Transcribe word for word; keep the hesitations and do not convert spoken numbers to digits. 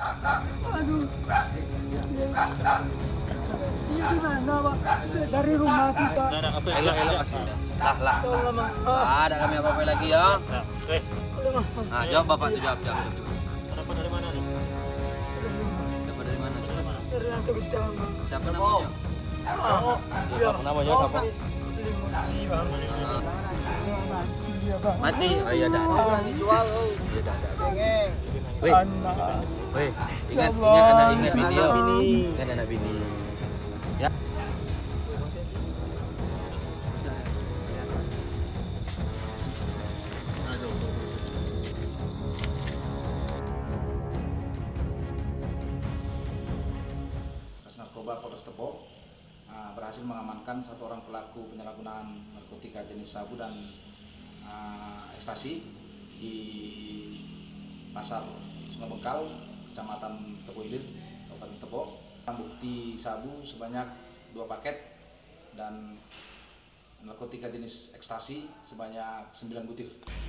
Aduh. Ini gimana, Pak? Dari rumah kita. Elok, elok kasih. Lah, lah. Tolong, Pak. Ah, ada kami apa-apa lagi ya. Oke. Nah, jawab Bapak tuh, jawab, jawab. Dapat dari mana nih? Dapat dari mana? Dari lantai utama. Siapa namanya? Oh, iya. Namanya siapa? Limonsi, Bang. Iya, Bang. Mati. Oh iya, dah. Dijual. Iya, dah, dah. Pengen. Weh, Anak. weh, ingat, Ya Allah, ingat anak, ingat ingat video. anak bini. Ingat anak bini. Ya. Narkoba Polres Tebo uh, berhasil mengamankan satu orang pelaku penyalahgunaan narkotika jenis sabu dan uh, ekstasi di Pasar Sungai Bengkal, Kecamatan Tebo Ilir, Kabupaten Tebo. Bukti sabu sebanyak dua paket dan narkotika jenis ekstasi sebanyak sembilan butir.